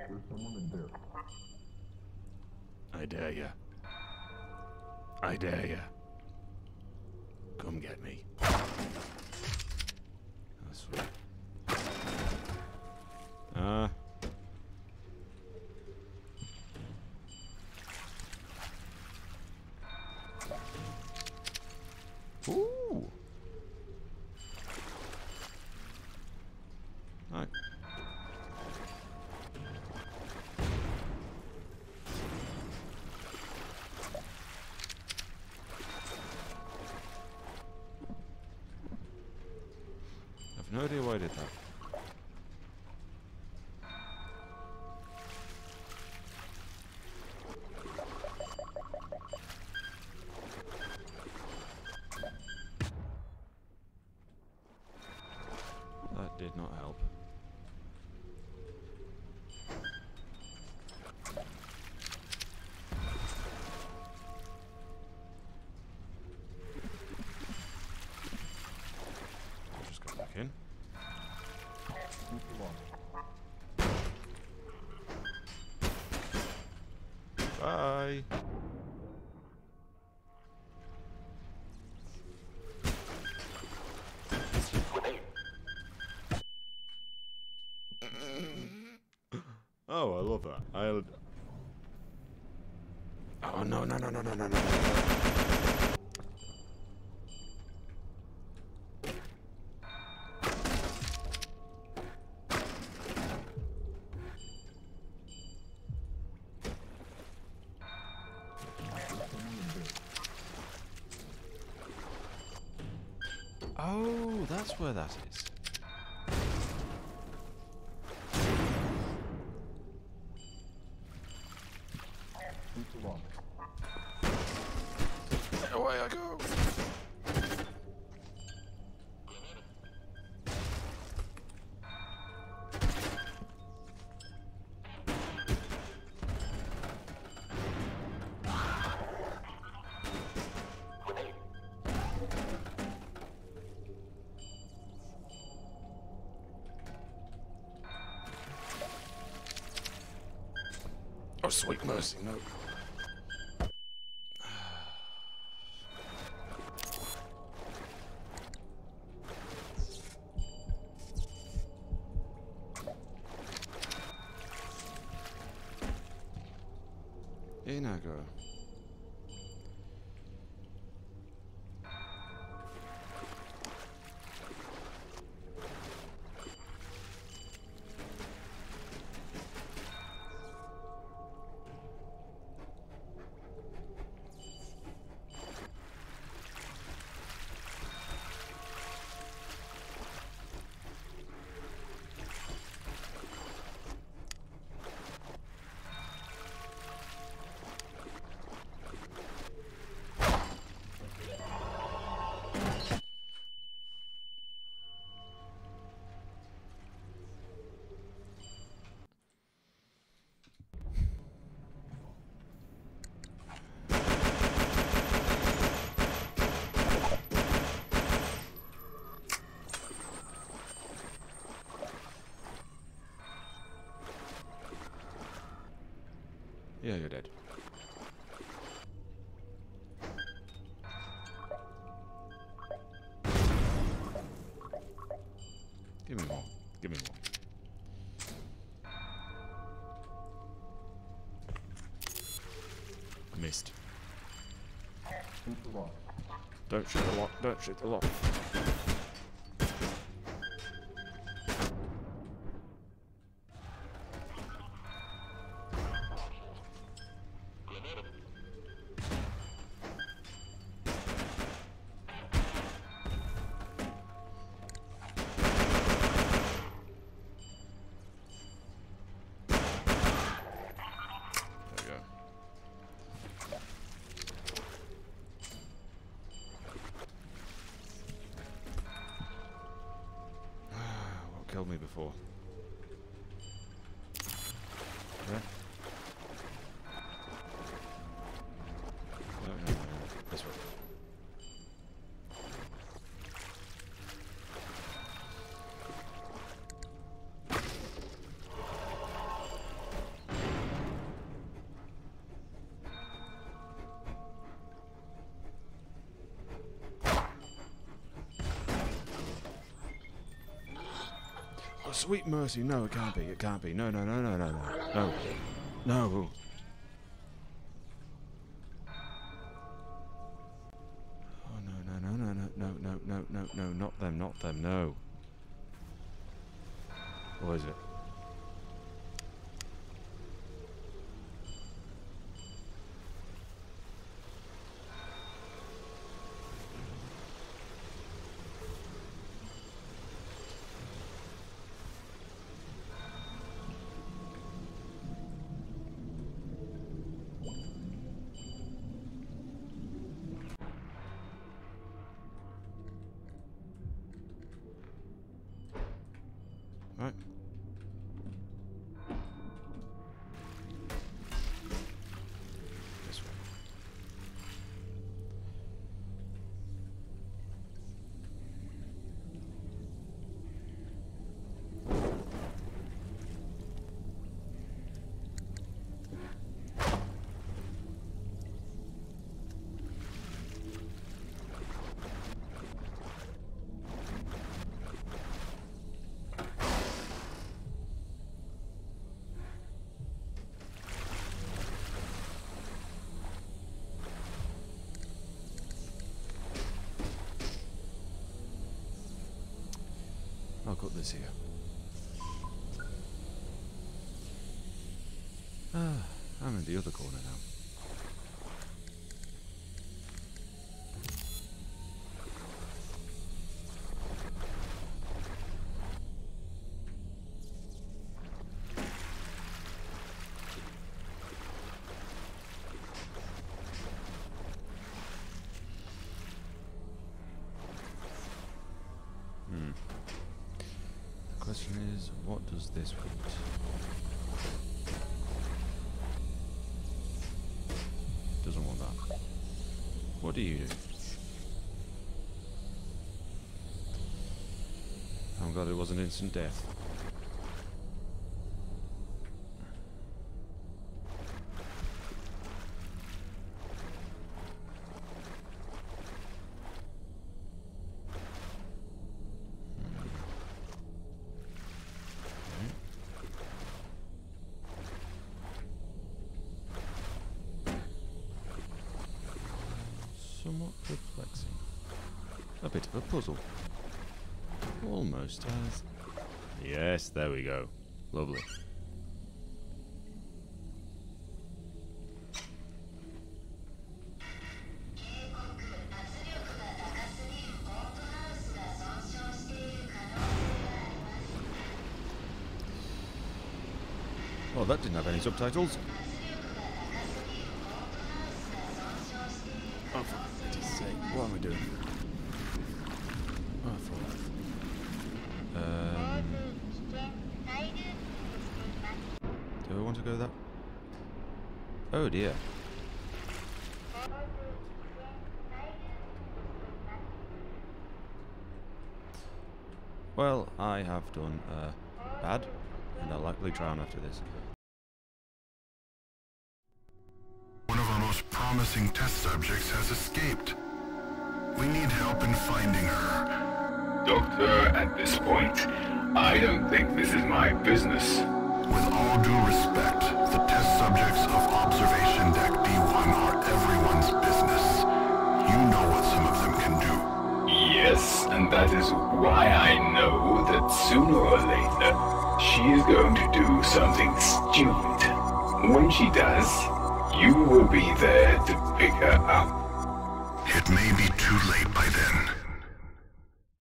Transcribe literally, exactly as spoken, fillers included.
There's someone in there. I dare ya. I dare ya. Come get me. That's sweet. Uh. Ooh. Right. I've no idea why I did that. That did not help. I'll just go back in. Bye. Oh, I love that. I'll. Oh no no no no no no no! Oh, that's where that is. Away I go. Oh, sweet mercy, no. In I go. Yeah, you're dead. Give me more. Give me more. Missed. Don't shoot the lock. Don't shoot the lock. Killed me before. Yeah. No, no, no, no. This way. Oh, sweet mercy. No, it can't be. It can't be. No, no, no, no, no, no. No. No. Oh, no, no, no, no, no, no, no, no, no, no. Not them, not them, no. What is it? Right. This way. I'll got this here. Ah, I'm in the other corner now. Hmm. The question is, what does this want? Doesn't want that. What do you do? I'm glad it wasn't instant death. Somewhat perplexing. A bit of a puzzle. Almost as... Yes, there we go. Lovely. Oh, that didn't have any subtitles. Oh, for goodness sake, what am I doing? Oh, I thought. Um, do I want to go that? Oh dear. Well, I have done uh, bad, and I'll likely try on after this. One of our most promising test subjects has escaped. We need help in finding her. Doctor, at this point, I don't think this is my business. With all due respect, the test subjects of Observation Deck D one are everyone's business. You know what some of them can do. Yes, and that is why I know that sooner or later, she is going to do something stupid. When she does, you will be there to pick her up. It may be too late by then.